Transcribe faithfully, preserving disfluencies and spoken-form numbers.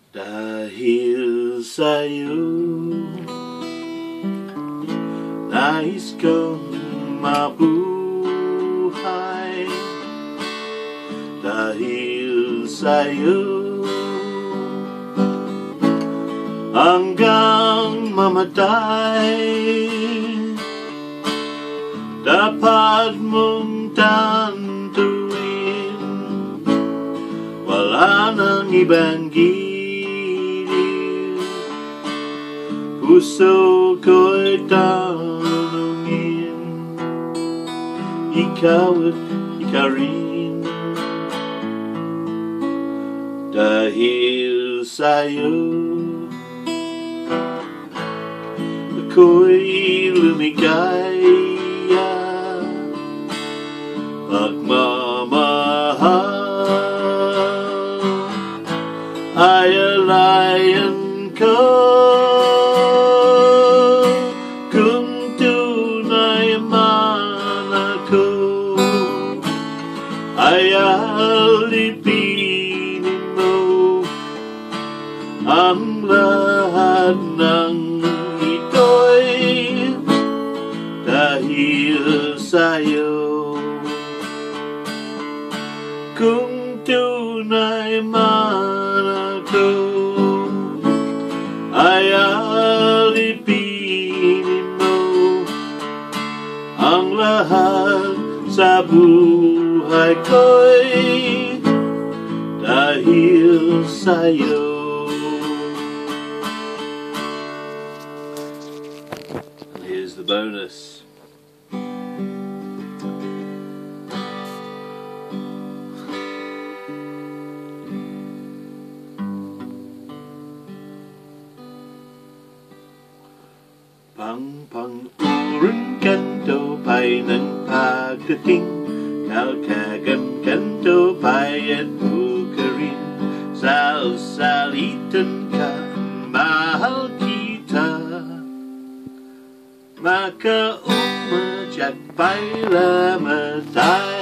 Dahil sa'yo, nais kong mabuhay. Dahil sa'yo, hanggang mamatay, dapat mong tantuin, wala nang ibang giliw. Puso ko'y tanungin, ikaw at ikaw rin. Dahil sa'yo, ako'y lumigaya. Pagmamahal ay alayan ko. Kung tunay man ako, ay alipinin mo ang lahat ng ito'y dahil sa'yo. Kung tunay man ako, ay alipinin mo ang lahat sa buhay ko'y dahil sa'yo. And here's the bonus. Pang-pang-urang kanto pa'y ng pagdating, kalkagan kanto pa'y at bukarin. Sal-salitan ka, mahal kita, makaumadyak pa'y lamatay.